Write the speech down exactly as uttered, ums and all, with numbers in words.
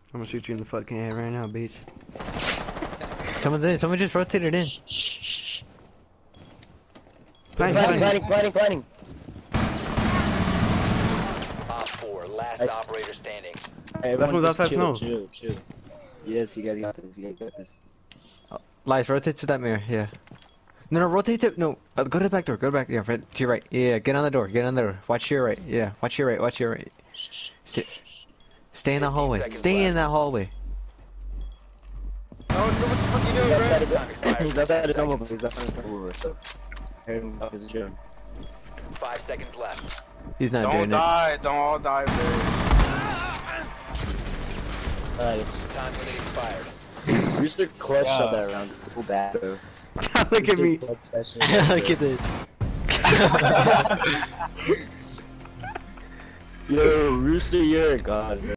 I'm gonna shoot you in the fucking head right now, bitch. Someone's in. Someone just rotated in. Shh, shh, shh. Planning, Planning, planning. planning, planning, planning. Op four, last Nice. operator standing. Hey, That's everyone what's just outside chill, snow. chill, chill. Yes, you guys got this. You guys got this. Lies, rotate to that mirror. Yeah. No, no, rotate to no. Uh, go to the back door. Go to back. Yeah, right, to your right. Yeah, get on the door. Get on the door. Watch your right. Yeah, watch your right. Watch your right. Shh, Stay, stay in that fifteen hallway. seconds Stay left. in that hallway. Oh, what the fuck you doing, He's bro? outside of Time the- expired. He's outside of snowmobile. He's outside of snowmobile. So, heard him up his gym. Five seconds left. He's not Don't doing die, don't all die, bro. Nice. Time limit expired. Rooster clutch Yeah. shot that round so bad, bro. Look at me. Rooster clutched that shit it. down, bro. Look at this. Yo, Rooster, you're a god, bro.